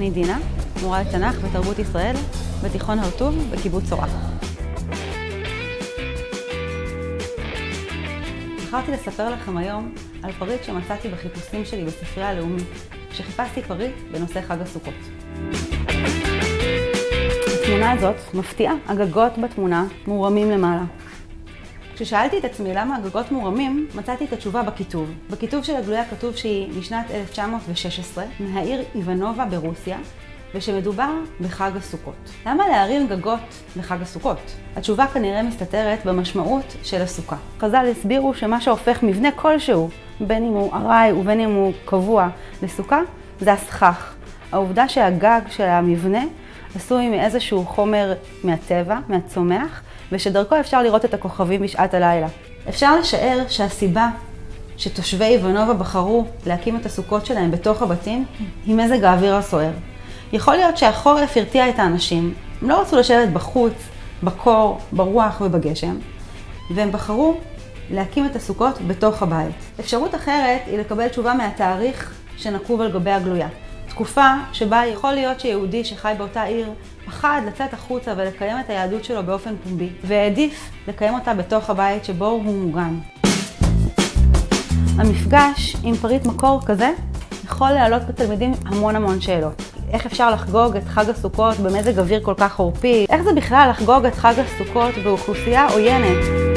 אני דינה, מורה לתנ"ך ותרבות ישראל בתיכון הר טוב בקיבוץ צורח. בחרתי לספר לכם היום על פריט שמצאתי בחיפושים שלי בספרייה הלאומית, כשחיפשתי פריט בנושא חג הסוכות. התמונה הזאת מפתיעה, הגגות בתמונה מורמים למעלה. כששאלתי את עצמי למה הגגות מורמים, מצאתי את התשובה בכיתוב. בכיתוב של הגלויה כתוב שהיא משנת 1916, מהעיר איוונובה ברוסיה, ושמדובר בחג הסוכות. למה להרים גגות בחג הסוכות? התשובה כנראה מסתתרת במשמעות של הסוכה. חז"ל הסבירו שמה שהופך מבנה כלשהו, בין אם הוא ארעי ובין אם הוא קבוע לסוכה, זה הסכך. העובדה שהגג של המבנה עשוי מאיזשהו חומר מהטבע, מהצומח, ושדרכו אפשר לראות את הכוכבים בשעת הלילה. אפשר לשער שהסיבה שתושבי איוונובה בחרו להקים את הסוכות שלהם בתוך הבתים היא מזג האוויר הסוער. יכול להיות שהחורף הרתיע את האנשים, הם לא רצו לשבת בחוץ, בקור, ברוח ובגשם, והם בחרו להקים את הסוכות בתוך הבית. אפשרות אחרת היא לקבל תשובה מהתאריך שנקוב על גבי הגלויה. תקופה שבה יכול להיות שיהודי שחי באותה עיר פחד לצאת החוצה ולקיים את היהדות שלו באופן פומבי, והעדיף לקיים אותה בתוך הבית שבו הוא מוגן. המפגש עם פריט מקור כזה יכול להעלות בתלמידים המון שאלות. איך אפשר לחגוג את חג הסוכות במזג אוויר כל כך חורפי? איך זה בכלל לחגוג את חג הסוכות באוכלוסייה עוינת?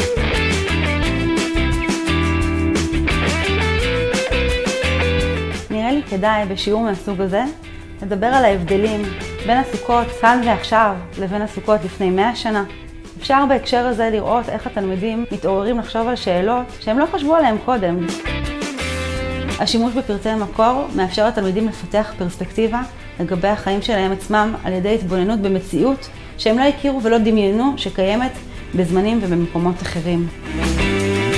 נראה לי כדאי בשיעור מהסוג הזה לדבר על ההבדלים בין הסוכות כאן ועכשיו לבין הסוכות לפני 100 שנה. אפשר בהקשר הזה לראות איך התלמידים מתעוררים לחשוב על שאלות שהם לא חשבו עליהם קודם. השימוש בפרטי מקור מאפשר לתלמידים לפתח פרספקטיבה לגבי החיים שלהם עצמם על ידי התבוננות במציאות שהם לא הכירו ולא דמיינו שקיימת בזמנים ובמקומות אחרים.